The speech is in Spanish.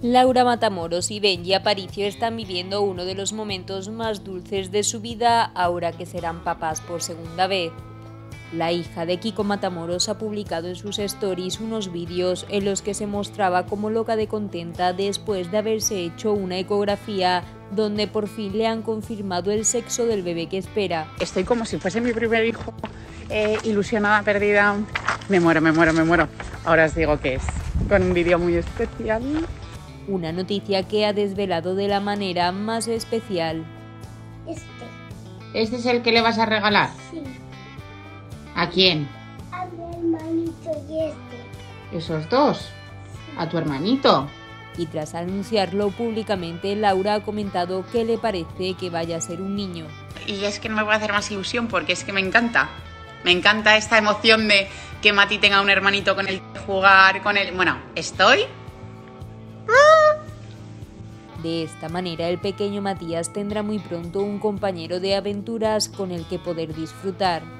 Laura Matamoros y Benji Aparicio están viviendo uno de los momentos más dulces de su vida ahora que serán papás por segunda vez. La hija de Kiko Matamoros ha publicado en sus stories unos vídeos en los que se mostraba como loca de contenta después de haberse hecho una ecografía donde por fin le han confirmado el sexo del bebé que espera. Estoy como si fuese mi primer hijo, ilusionada, perdida. Me muero. Ahora os digo que es con un vídeo muy especial. Una noticia que ha desvelado de la manera más especial. ¿Este es el que le vas a regalar? Sí, ¿A quién? a mi hermanito y este. ¿Esos dos? ¿A tu hermanito? Y tras anunciarlo públicamente, Laura ha comentado que le parece que vaya a ser un niño. Y es que no me voy a hacer más ilusión porque es que me encanta. Me encanta esta emoción de que Mati tenga un hermanito con el que jugar, con él. Bueno, estoy... De esta manera, el pequeño Matías tendrá muy pronto un compañero de aventuras con el que poder disfrutar.